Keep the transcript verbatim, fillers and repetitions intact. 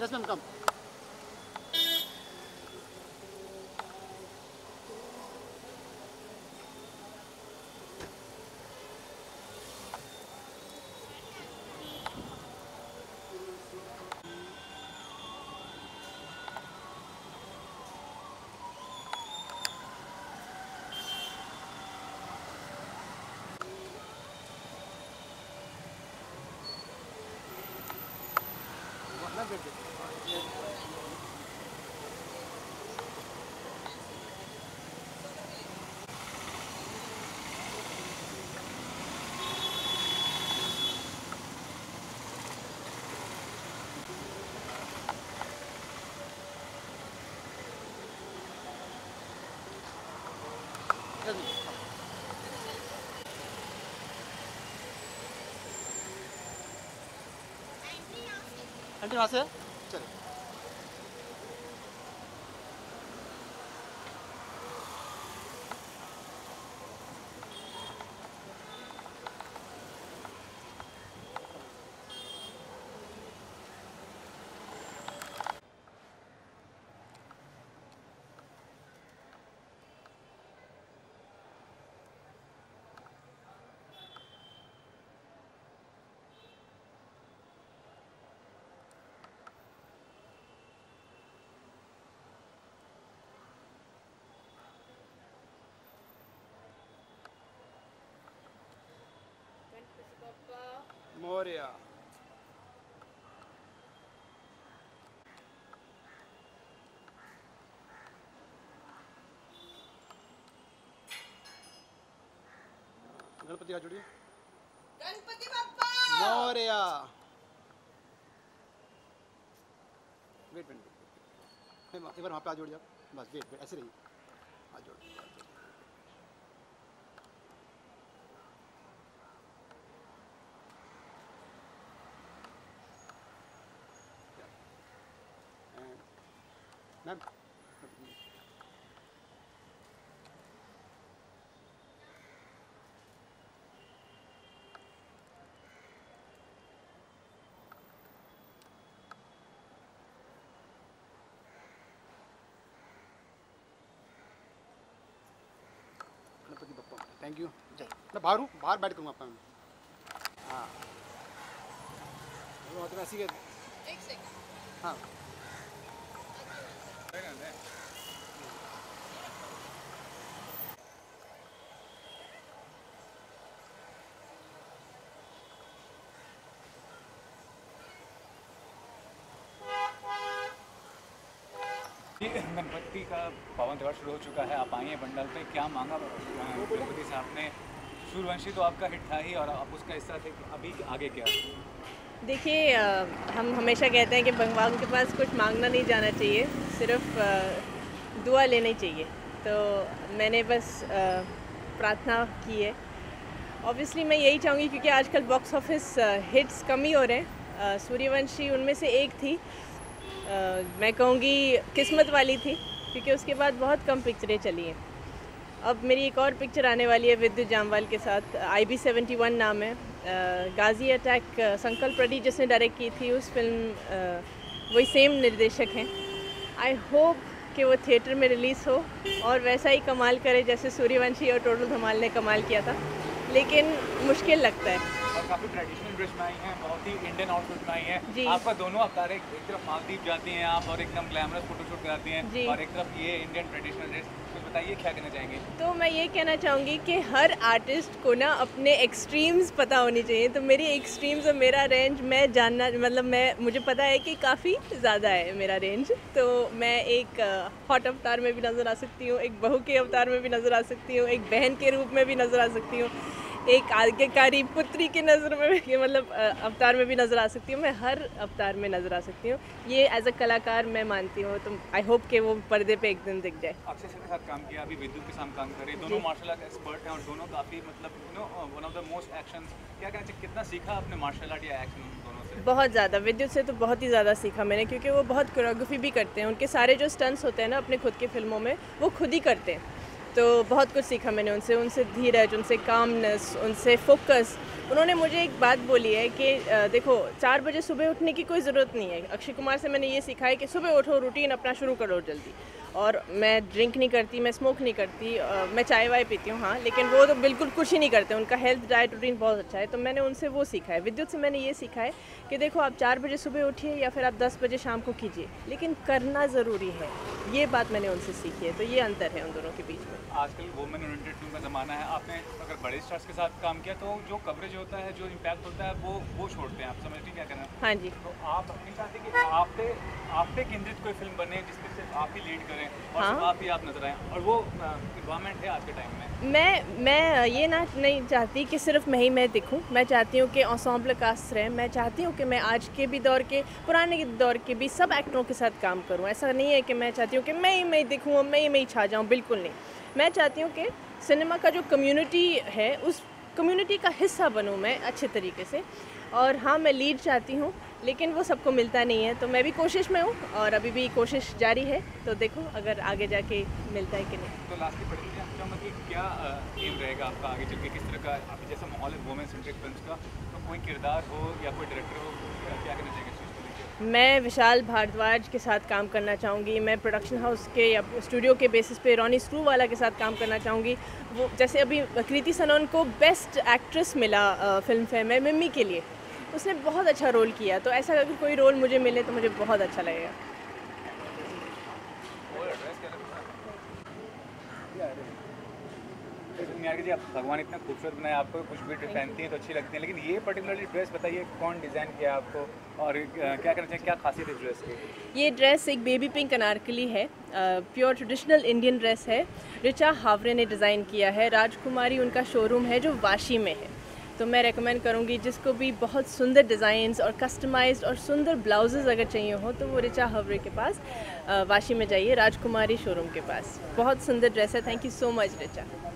Yes, ma'am, come. Ma'am, wait, wait. Yes, ma'am. Aunty वहाँ से चलो। मोरिया गणपति हाथ जोड़िए। गणपति बप्पा मोरिया। वेट वेट एक बार वहाँ पे हाथ जोड़िए आप। बस वेट वेट ऐसे रहिए, हाथ जोड़। Ma'am Ganpati Bappa thank you. जय। मैं बाहर हूँ, बाहर बैठ करूँगा आपका। हाँ तो ऐसी के एक सेकंड। हाँ गणपति का पावन त्यौहार शुरू हो चुका है, आप आई हैं बंडल पे, क्या मांगा गणपति साहब ने? सूर्यवंशी तो आपका हिट था ही और आप उसका हिस्सा थे, अभी आगे क्या? देखिए, हम हमेशा कहते हैं कि भगवान के पास कुछ मांगना नहीं जाना चाहिए, सिर्फ दुआ लेनी चाहिए। तो मैंने बस प्रार्थना की है। ऑब्वियसली मैं यही चाहूँगी क्योंकि आजकल बॉक्स ऑफिस हिट्स कम ही हो रहे हैं। सूर्यवंशी उनमें से एक थी। Uh, मैं कहूँगी किस्मत वाली थी क्योंकि उसके बाद बहुत कम पिक्चरें चली हैं। अब मेरी एक और पिक्चर आने वाली है विद्युत जामवाल के साथ, आई बी सेवेंटी वन नाम है। uh, गाजी अटैक uh, संकल्प रेड्डी जिसने डायरेक्ट की थी उस फिल्म, uh, वही सेम निर्देशक हैं। आई होप कि वो थिएटर में रिलीज़ हो और वैसा ही कमाल करे जैसे सूर्यवंशी और टोटल धमाल ने कमाल किया था, लेकिन मुश्किल लगता है। और काफ़ी ट्रेडिशनल ड्रेस में आई हैं, बहुत ही इंडियन आउटफिट में आई हैं। जी। आपका दोनों अवतार, एक एक तरफ मालदीव जाती हैं आप और एकदम ग्लैमरस फोटोशूट कराती हैं, और एक तरफ ये इंडियन ट्रेडिशनल ड्रेस। कुछ बताइए क्या कहना चाहेंगे? तो मैं ये कहना चाहूँगी कि हर आर्टिस्ट को ना अपने एक्सट्रीम्स पता होनी चाहिए। तो मेरी एक्सट्रीम्स और मेरा रेंज मैं जानना, मतलब मैं मुझे पता है कि काफ़ी ज़्यादा है मेरा रेंज। तो मैं एक हॉट अवतार में भी नज़र आ सकती हूँ, एक बहू के अवतार में भी नज़र आ सकती हूँ, एक बहन के रूप में भी नज़र आ सकती हूँ, एक आज्ञाकारी पुत्री की नज़र में भी, मतलब अवतार में भी नज़र आ सकती हूँ। मैं हर अवतार में नज़र आ सकती हूँ, ये एज अ कलाकार मैं मानती हूँ। तो आई होप कि वो पर्दे पे एक दिन दिख जाए। अक्षय सर के साथ काम किया, अभी विद्युत के साथ काम कर रहे हैं, दोनों मार्शल आर्ट एक्सपर्ट हैं और दोनों काफ़ी मतलब you know one of the most action. क्या कहना चाहिए, कितना सीखा आपने मार्शल आर्ट या एक्शन दोनों से? बहुत ज़्यादा, विद्युत से तो बहुत ही ज़्यादा सीखा मैंने, क्योंकि वो बहुत कोरियोग्राफी भी करते हैं। उनके सारे जो स्टंट्स होते हैं ना अपने खुद की फिल्मों में, वो खुद ही करते हैं। तो बहुत कुछ सीखा मैंने उनसे उनसे धीरज, उनसे कामनेस, उनसे फोकस। उन्होंने मुझे एक बात बोली है कि देखो चार बजे सुबह उठने की कोई ज़रूरत नहीं है। अक्षय कुमार से मैंने ये सीखा है कि सुबह उठो, रूटीन अपना शुरू करो जल्दी। और मैं ड्रिंक नहीं करती, मैं स्मोक नहीं करती, आ, मैं चाय वाय पीती हूँ हाँ, लेकिन वो तो बिल्कुल कुछ ही नहीं करते। उनका हेल्थ डाइट रूटीन बहुत अच्छा है, तो मैंने उनसे वो सीखा है। विद्युत से मैंने ये सीखा है कि देखो आप चार बजे सुबह उठिए या फिर आप दस बजे शाम को कीजिए, लेकिन करना ज़रूरी है। ये बात मैंने उनसे सीखी है, तो ये अंतर है उन दोनों के बीच में। आजकल वुमेन ओरिएंटेड फिल्म का ज़माना है। आपने अगर बड़े स्टार्स के साथ काम किया तो जो कवरेज होता है, जो इम्पैक्ट होता है, वो वो छोड़ते हैं। आप समझते क्या करना? हाँ जी। तो आप नहीं चाहते कि आप पे आप पे केंद्रित कोई फिल्म बने जिसमें सिर्फ आप ही लीड करें और हाँ? सिर्फ आप ही आप नजर आएं, और वो इन्वायरमेंट है आज के टाइम में। मैं मैं ये ना नहीं चाहती कि सिर्फ मैं ही मैं दिखूं। मैं चाहती हूँ कि एंसेंबल कास्ट रहे। मैं चाहती हूँ कि मैं आज के भी दौर के, पुराने के दौर के भी सब एक्टरों के साथ काम करूँ। ऐसा नहीं है कि मैं चाहती हूँ कि मैं ही मैं ही दिखूँ और मैं ही मैं ही छा जाऊँ, बिल्कुल नहीं। मैं चाहती हूँ कि सिनेमा का जो कम्युनिटी है उस कम्युनिटी का हिस्सा बनूँ मैं अच्छे तरीके से। और हाँ, मैं लीड चाहती हूँ, लेकिन वो सबको मिलता नहीं है, तो मैं भी कोशिश में हूँ और अभी भी कोशिश जारी है। तो देखो अगर आगे जाके मिलता है कि नहीं। तो लास्टली पढ़ लीजिए, आपका मतलब क्या एम रहेगा आपका आगे चल के, किस तरह का अभी जैसा माहौल है वुमेन सेंट्रिक फिल्म्स का, तो कोई किरदार हो या कोई डायरेक्टर हो, क्या करना चाहिए इस चीज़ को लेकर? मैं विशाल भारद्वाज के साथ काम करना चाहूँगी। मैं प्रोडक्शन हाउस के या स्टूडियो के बेसिस पे रॉनी स्क्रूवाला के साथ काम करना चाहूँगी। वो जैसे अभी कृति सनोन को बेस्ट एक्ट्रेस मिला फिल्म फेयर में मिम्मी के लिए, उसने बहुत अच्छा रोल किया। तो ऐसा अगर कोई रोल मुझे मिले तो मुझे बहुत अच्छा लगेगा। जी, आप भगवान इतना खूबसूरत बनाए, आपको कुछ भी ड्रेस पहनती हैं तो अच्छी लगती हैं, लेकिन ये पर्टिकुलरली ड्रेस बताइए कौन डिज़ाइन किया आपको और क्या करना चाहिए, क्या खासियत है ड्रेस की? ये ड्रेस एक बेबी पिंक अनारकली है, प्योर ट्रेडिशनल इंडियन ड्रेस है। ऋचा हावरे ने डिज़ाइन किया है। राजकुमारी उनका शोरूम है जो वाशी में है। तो मैं रेकमेंड करूँगी जिसको भी बहुत सुंदर डिज़ाइंस और कस्टमाइज्ड और सुंदर ब्लाउजेज़ अगर चाहिए हो तो वो ऋचा हावरे के पास वाशी में जाइए, राजकुमारी शोरूम के पास। बहुत सुंदर ड्रेस है। Thank you so much Richa.